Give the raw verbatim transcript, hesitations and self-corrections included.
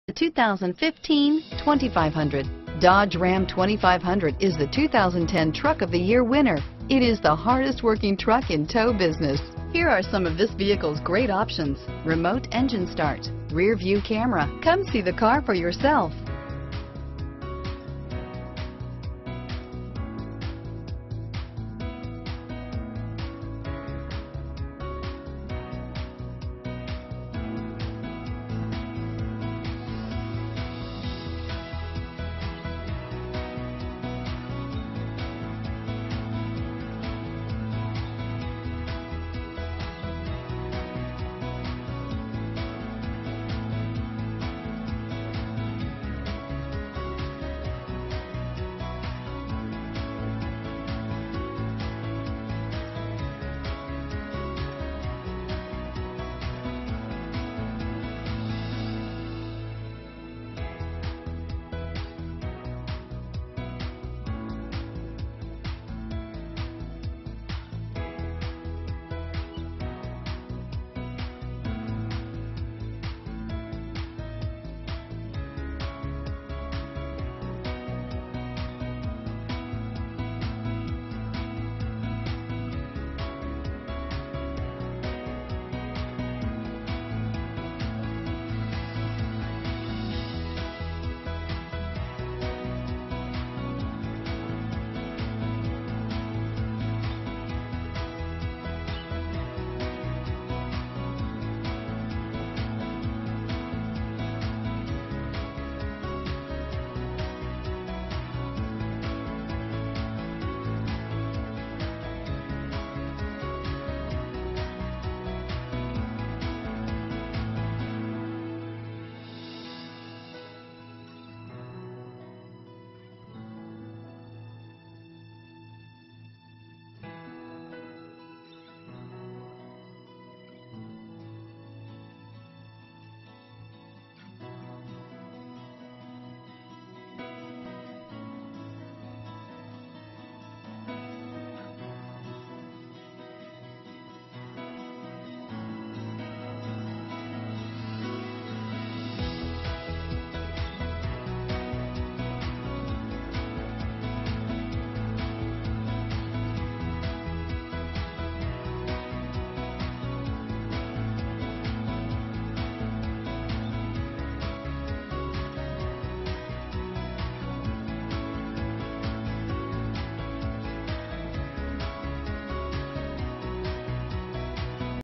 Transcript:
The two thousand fifteen twenty-five hundred. Dodge Ram twenty-five hundred is the two thousand ten Truck of the Year winner. It is the hardest working truck in tow business. Here are some of this vehicle's great options: remote engine start, rear view camera. Come see the car for yourself.